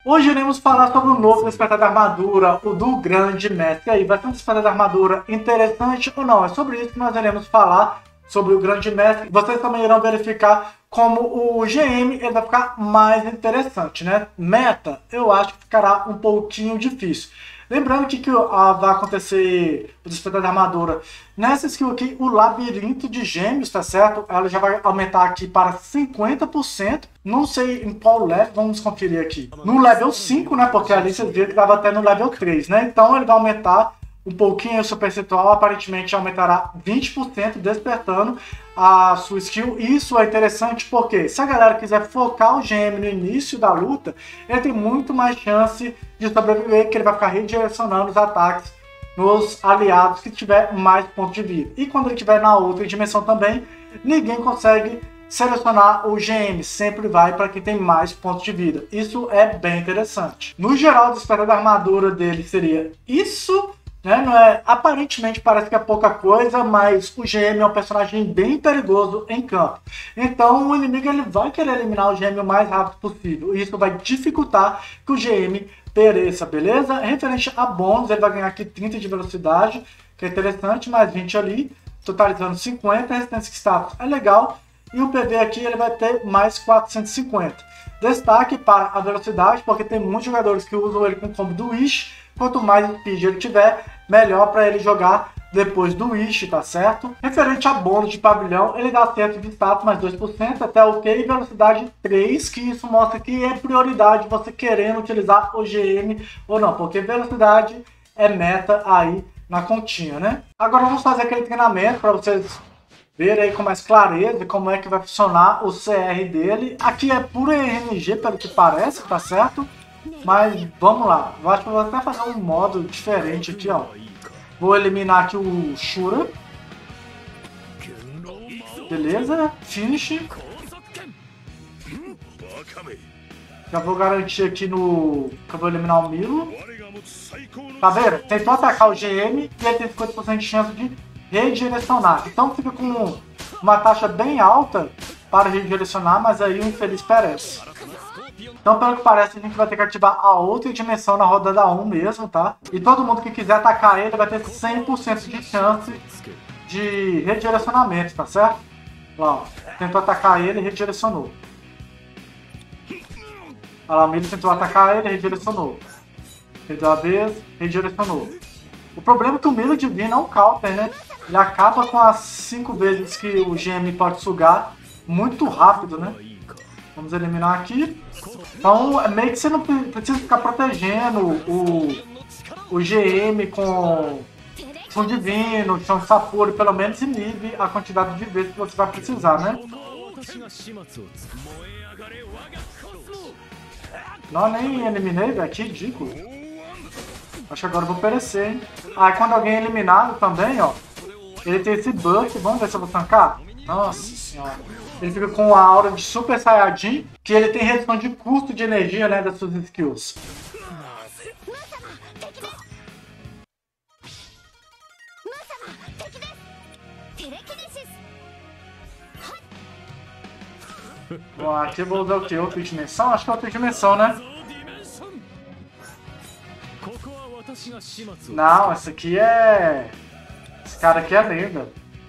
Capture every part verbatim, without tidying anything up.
Hoje iremos falar sobre o novo Despertar da Armadura, o do Grande Mestre. E aí, vai ter um Despertar da Armadura interessante ou não? É sobre isso que nós iremos falar, sobre o Grande Mestre. Vocês também irão verificar como o G M ele vai ficar mais interessante, né? Meta, eu acho que ficará um pouquinho difícil. Lembrando que, que ah, vai acontecer o Despertar da Armadura nessa skill aqui, o Labirinto de Gêmeos, tá certo? Ela já vai aumentar aqui para cinquenta por cento. Não sei em qual level, vamos conferir aqui. No level cinco, né? Porque ali vocês viram que estava até no level três, né? Então ele vai aumentar um pouquinho o seu percentual, aparentemente aumentará vinte por cento, despertando a sua skill. Isso é interessante porque se a galera quiser focar o G M no início da luta, ele tem muito mais chance de sobreviver, que ele vai ficar redirecionando os ataques nos aliados que tiver mais pontos de vida. E quando ele estiver na outra dimensão também, ninguém consegue selecionar o G M, sempre vai para quem tem mais pontos de vida. Isso é bem interessante. No geral, o Despertar da Armadura dele seria isso. Né? Não é, aparentemente parece que é pouca coisa, mas o G M é um personagem bem perigoso em campo. Então o inimigo ele vai querer eliminar o G M o mais rápido possível. E isso vai dificultar que o G M pereça, beleza? Referente a bônus, ele vai ganhar aqui trinta de velocidade, que é interessante, mais vinte ali, totalizando cinquenta. Resistência de status é legal. E o P V aqui ele vai ter mais quatrocentos e cinquenta. Destaque para a velocidade, porque tem muitos jogadores que usam ele com o combo do Wish. Quanto mais speed ele tiver, melhor para ele jogar depois do Wish, tá certo? Referente a bônus de pavilhão, ele dá certo de status mais dois por cento, até ok, e velocidade três, que isso mostra que é prioridade você querendo utilizar o G M ou não, porque velocidade é meta aí na continha, né? Agora vamos fazer aquele treinamento para vocês verem aí com mais clareza como é que vai funcionar o C R dele. Aqui é puro R N G, pelo que parece, tá certo? Mas vamos lá, eu acho que eu vou até fazer um modo diferente aqui, ó. Vou eliminar aqui o Shura. Beleza, finish. Já vou garantir aqui no... que eu vou eliminar o Milo. Tá vendo? Tentou atacar o G M e ele tem cinquenta por cento de chance de redirecionar. Então fica com uma taxa bem alta para redirecionar, mas aí o infeliz perece. Então, pelo que parece, a gente vai ter que ativar a outra dimensão na rodada um mesmo, tá? E todo mundo que quiser atacar ele vai ter cem por cento de chance de redirecionamento, tá certo? Lá, ó. Tentou atacar ele e redirecionou. Olha lá, o Milo tentou atacar ele e redirecionou. Perdeu a vez, redirecionou. O problema é que o Milo Divino é um counter, né? Ele acaba com as cinco vezes que o G M pode sugar muito rápido, né? Vamos eliminar aqui. Então, meio que você não precisa ficar protegendo o, o G M com Chão Divino, Chão de Sapori, pelo menos inibe a quantidade de vezes que você vai precisar, né? Não, nem eliminei, velho, que ridículo. Acho que agora eu vou perecer, hein? Ah, quando alguém é eliminado também, ó, ele tem esse buff, vamos ver se eu vou tancar? Nossa senhora. Ele fica com a aura de Super Saiyajin, que ele tem redução de custo de energia, né, das suas skills. Bom, aqui eu vou usar o que? Outra dimensão? Acho que é outra dimensão, né? Não, essa aqui é... Esse cara aqui é lenda.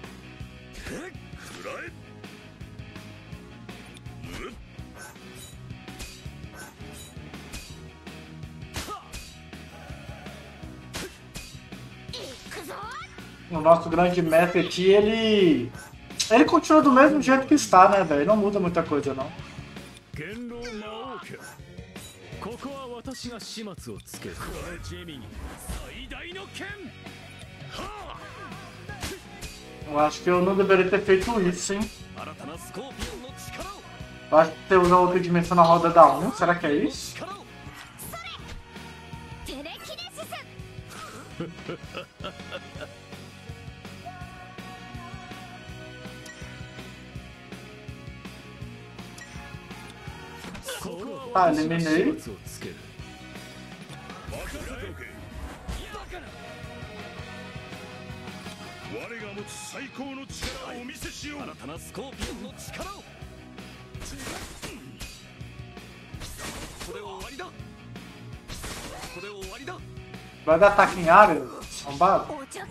O nosso grande mestre aqui, ele... Ele continua do mesmo jeito que está, né, velho? Não muda muita coisa, não. Eu acho que eu não deveria ter feito isso, hein? Eu acho que você usa outra dimensão na roda da um. Será que é isso? Tá, eliminei. Vai dar ataque em área, arrombado.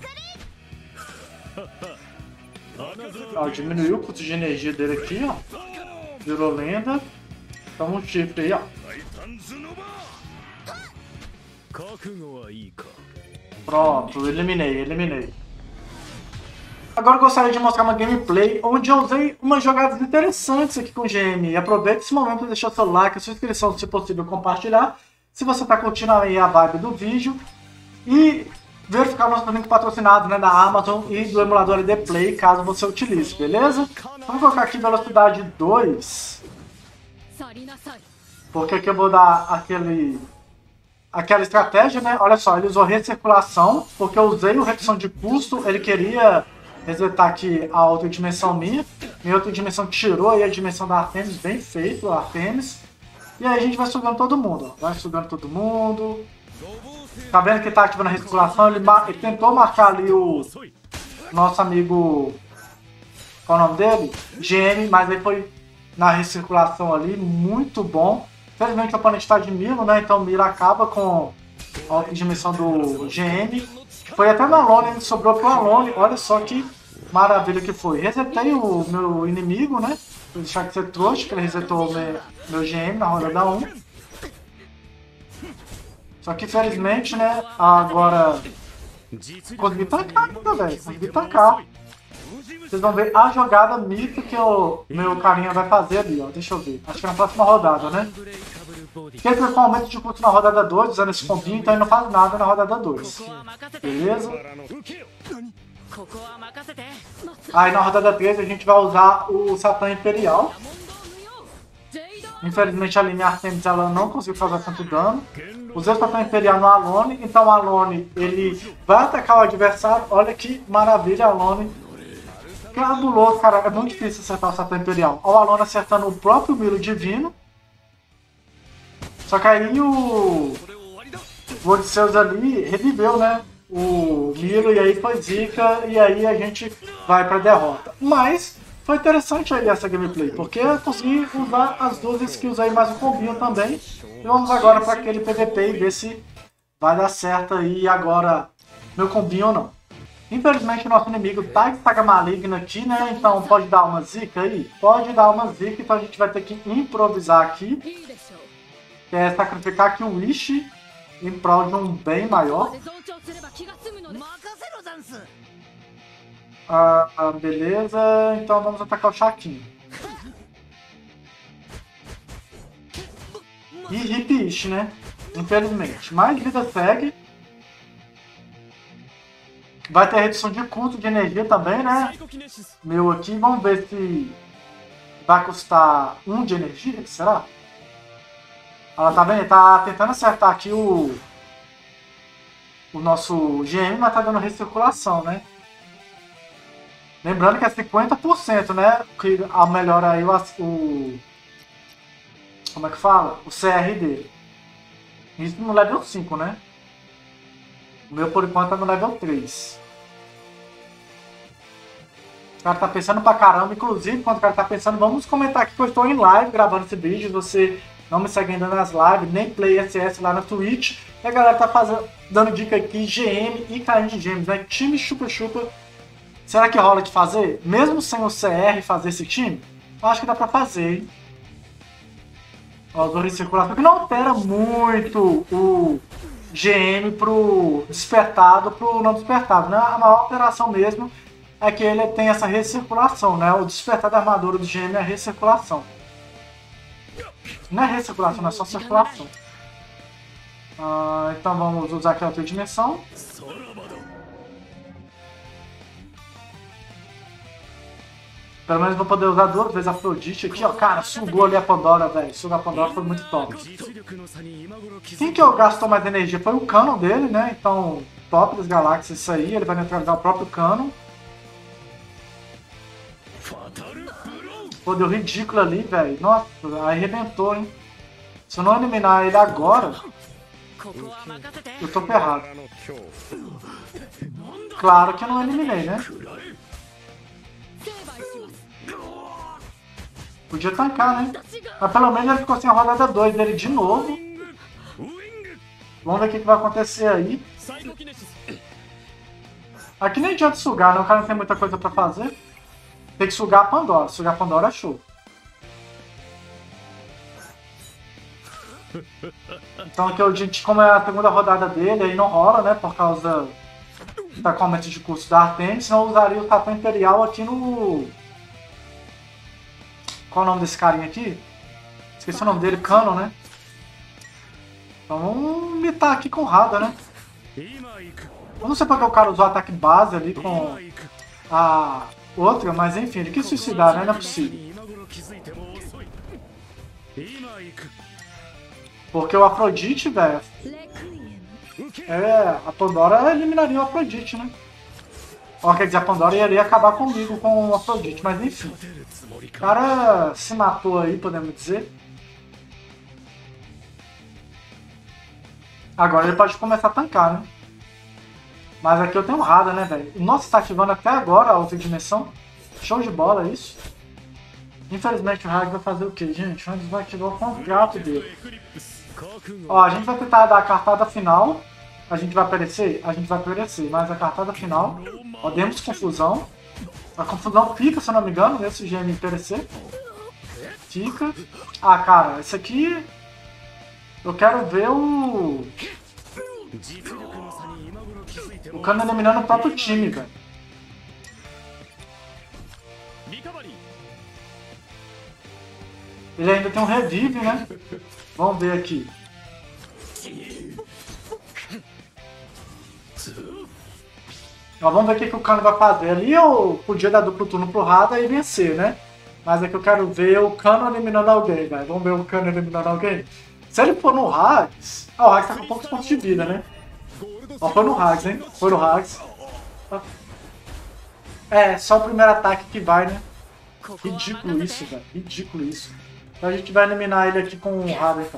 Ó, diminuiu o custo de energia dele aqui, ó. Virou lenda. Toma um chifre aí, ó. Pronto, eliminei, eliminei. Agora eu gostaria de mostrar uma gameplay onde eu usei umas jogadas interessantes aqui com o G M. E aproveite esse momento para deixar seu like, a sua inscrição, se possível, compartilhar. Se você está curtindo aí a vibe do vídeo. E verificar nosso link patrocinado, né, da Amazon e do emulador D Play, caso você utilize, beleza? Vamos colocar aqui velocidade dois. Porque aqui eu vou dar aquele... aquela estratégia, né? Olha só, ele usou recirculação, porque eu usei o redução de custo, ele queria resetar aqui a outra dimensão minha. Minha outra dimensão tirou aí a dimensão da Artemis, bem feito, a Artemis. E aí a gente vai sugando todo mundo, ó. Vai sugando todo mundo. Tá vendo que tá ativando a recirculação? Ele, ele tentou marcar ali o nosso amigo... Qual é o nome dele? G M, mas aí foi na recirculação ali, muito bom. Infelizmente o oponente está de Milo, né? Então o Milo acaba com a outra dimensão do G M. Foi até no Alone, ele sobrou pro Alone. Olha só que maravilha que foi. Resetei o meu inimigo, né? Vou deixar que você trouxe, que ele resetou o meu, meu G M na rodada um. Só que infelizmente, né? Agora consegui tancar ainda, velho. Consegui tancar. Vocês vão ver a jogada mito que o meu carinha vai fazer ali, ó. Deixa eu ver. Acho que é na próxima rodada, né? Porque ele foi com aumento de custo na rodada dois, usando esse combinho, então ele não faz nada na rodada dois. Beleza? Aí na rodada três a gente vai usar o Satã Imperial. Infelizmente a linha Artemis ela não conseguiu fazer tanto dano. Usei o Satã Imperial no Alone, então o Alone ele vai atacar o adversário. Olha que maravilha, Alone. Cabuloso, cara, é muito difícil acertar o Satã Imperial. Olha o Alone acertando o próprio Milo Divino. Só que aí o... o Odisseus ali reviveu, né? O Milo e aí foi zica e aí a gente vai pra derrota. Mas foi interessante aí essa gameplay, porque eu consegui usar as duas skills aí mais o combinho também. E vamos agora para aquele P V P e ver se vai dar certo aí agora meu combinho ou não. Infelizmente o nosso inimigo tá de saga maligna aqui, né? Então pode dar uma zica aí? Pode dar uma zica, então a gente vai ter que improvisar aqui. Que é sacrificar aqui um Wish em prol de um bem maior. Ah, ah, beleza, então vamos atacar o Shaquinho. E Hip Ish, né? Infelizmente. Mais vida segue. Vai ter redução de custo de energia também, né? Meu aqui, vamos ver se vai custar um de energia, será? Ela tá vendo? Ele tá tentando acertar aqui o o nosso G M, mas tá dando recirculação, né? Lembrando que é cinquenta por cento, né? Que melhora aí o, o... Como é que fala? O C R dele. Isso no level cinco, né? O meu, por enquanto, tá no level três. O cara tá pensando pra caramba. Inclusive, quando o cara tá pensando, vamos comentar aqui que eu estou em live gravando esse vídeo. Você não me segue ainda nas lives, nem Play S S lá na Twitch. E a galera tá fazendo, dando dica aqui, G M e carinha de gêmeos, né? Time chupa-chupa. Será que rola de fazer? Mesmo sem o C R fazer esse time? Eu acho que dá pra fazer, hein? Ó, do recirculação, porque não altera muito o G M pro despertado, pro não despertado, né? A maior alteração mesmo é que ele tem essa recirculação, né? O despertar da armadura do G M é a recirculação. Não é recirculação, não é só circulação. Ah, então vamos usar aqui a outra dimensão. Pelo menos vou poder usar duas vezes a Afrodite aqui, ó. Cara, sugou ali a Pandora, velho. Sugar a Pandora foi muito top. Quem que gastou mais energia? Foi o Canon dele, né? Então, top das galáxias isso aí. Ele vai neutralizar o próprio Canon. Pô, deu ridículo ali, velho. Nossa, aí arrebentou, hein? Se eu não eliminar ele agora, eu tô ferrado. Claro que eu não eliminei, né? Podia tancar, né? Mas pelo menos ele ficou sem a rodada dois dele de novo. Vamos ver o que, que vai acontecer aí. Aqui nem adianta sugar, né? O cara não tem muita coisa pra fazer. Tem que sugar a Pandora. Sugar a Pandora é show. Então aqui a gente, como é a segunda rodada dele, aí não rola, né? Por causa da aumento de custo da Artemis, senão eu usaria o Tapão Imperial aqui no... Qual é o nome desse carinha aqui? Esqueci o nome dele, Canon, né? Então vamos mitar aqui com Rada, né? Eu não sei porque o cara usou ataque base ali com a outra, mas enfim, ele quis suicidar, né? Não é possível. Porque o Afrodite, velho... É, a Pandora eliminaria o Afrodite, né? Ó, quer dizer, a Pandora iria acabar comigo com o Afrodite, mas enfim. O cara se matou aí, podemos dizer. Agora ele pode começar a tancar, né? Mas aqui eu tenho Rada, né, velho? Nossa, tá ativando até agora a outra dimensão. Show de bola, isso. Infelizmente o Hag vai fazer o quê, gente? O Hag vai ativar o contrato dele. Ó, a gente vai tentar dar a cartada final. A gente vai perecer? A gente vai perecer. Mas a cartada final... Ó, demos confusão. A confusão fica, se eu não me engano, nesse G M perecer. Fica. Ah, cara, esse aqui... Eu quero ver o... O Kano eliminando o próprio time, velho. Ele ainda tem um revive, né? Vamos ver aqui. Ó, vamos ver o que, que o Kano vai fazer. Ali eu podia dar duplo turno pro Rada e vencer, né? Mas aqui eu quero ver o Kano eliminando alguém, velho. Vamos ver o Kano eliminando alguém. Se ele for no Hags... Ah, o Hags tá com poucos pontos de vida, né? Ó, foi no Hags, hein? Foi no Hags. É, só o primeiro ataque que vai, né? Ridículo isso, velho. Ridículo isso. Então a gente vai eliminar ele aqui com o Rada, então.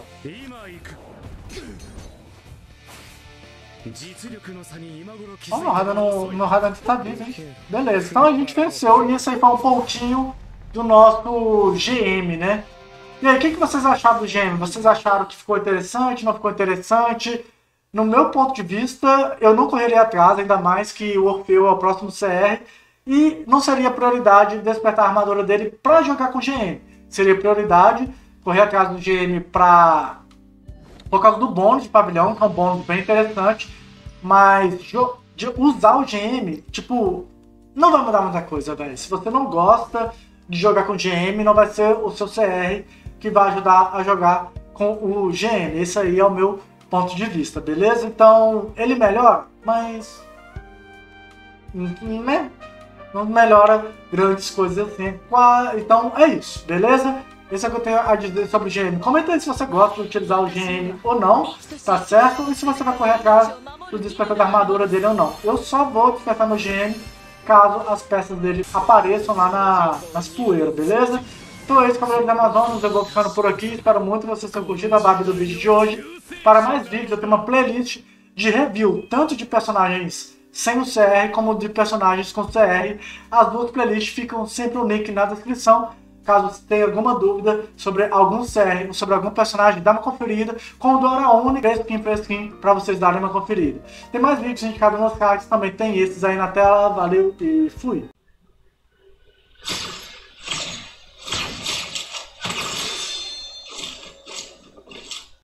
Ó, meu Rada no, meu Rada tá vivo, hein? Beleza, então a gente venceu. E esse aí foi um pontinho do nosso G M, né? E aí, o que, que vocês acharam do G M? Vocês acharam que ficou interessante, não ficou interessante? No meu ponto de vista, eu não correria atrás, ainda mais que o Orfeu é o próximo C R. E não seria prioridade despertar a armadura dele para jogar com o G M. Seria prioridade correr atrás do G M pra... por causa do bônus de pavilhão, que é um bônus bem interessante. Mas de usar o G M, tipo, não vai mudar muita coisa, velho. Se você não gosta de jogar com o G M, não vai ser o seu C R que vai ajudar a jogar com o G M. Esse aí é o meu ponto de vista, beleza? Então, ele melhora, mas... né? Não melhora grandes coisas assim. Então, é isso, beleza? Esse é o que eu tenho a dizer sobre o G M. Comenta aí se você gosta de utilizar o G M ou não, tá certo? E se você vai correr atrás do despertar da armadura dele ou não. Eu só vou despertar meu G M caso as peças dele apareçam lá na, nas poeiras, beleza? Então é isso, Cavaleiros da Amazonas, eu vou ficando por aqui. Espero muito que vocês tenham curtido a vibe do vídeo de hoje. Para mais vídeos, eu tenho uma playlist de review, tanto de personagens sem o C R, como de personagens com C R. As duas playlists ficam sempre o link na descrição. Caso você tenha alguma dúvida sobre algum C R ou sobre algum personagem, dá uma conferida com o Dora Uni, fresquinho, fresquinho, para vocês darem uma conferida. Tem mais vídeos indicados nos cards, também tem esses aí na tela. Valeu e fui!